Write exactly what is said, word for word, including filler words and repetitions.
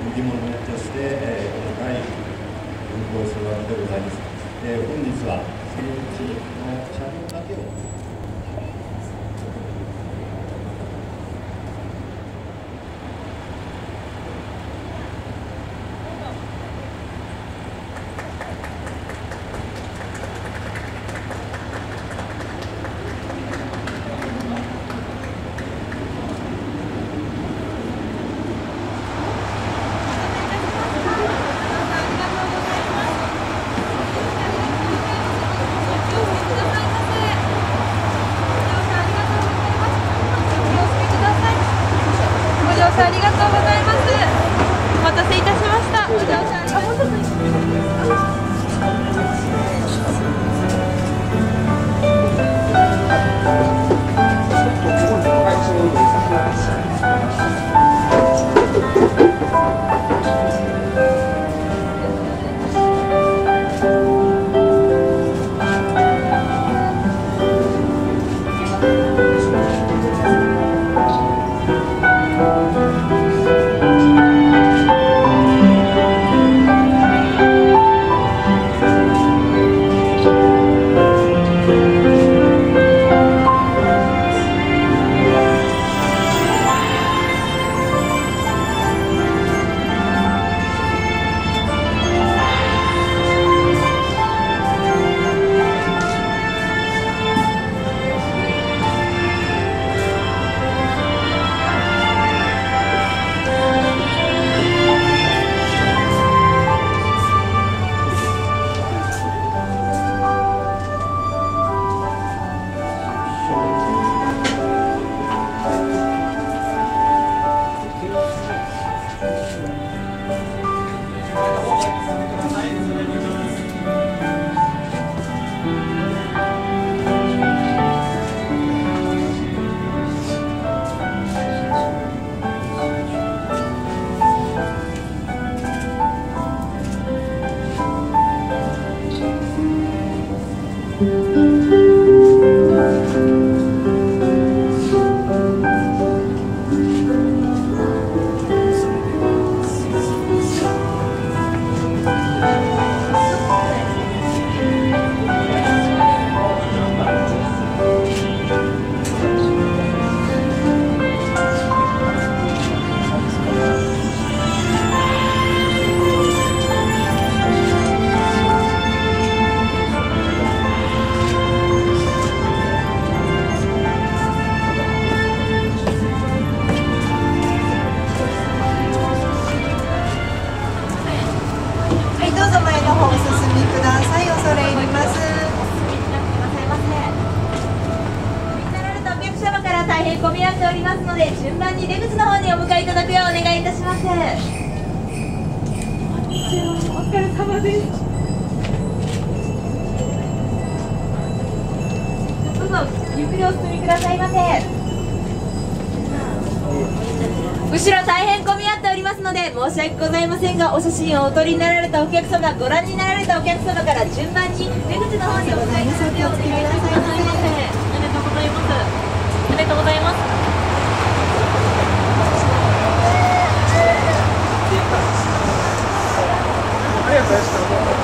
着物として、えー、この会運行するわけでございます。えー、本日はそのうちの車両だけをありがとうございます。お待たせいたしました。ご乗車ありがとうございます。大変混み合っておりますので、順番に出口の方にお迎えいただくようお願いいたします。お疲れ様です。どうぞゆっくりお進みくださいませ。後ろ大変混み合っておりますので申し訳ございませんが、お写真をお撮りになられたお客様、ご覧になられたお客様から順番に出口の方にお迎えいただくようお願いいたします。ありがとうございます。ありがとうございます。ありがとうございます。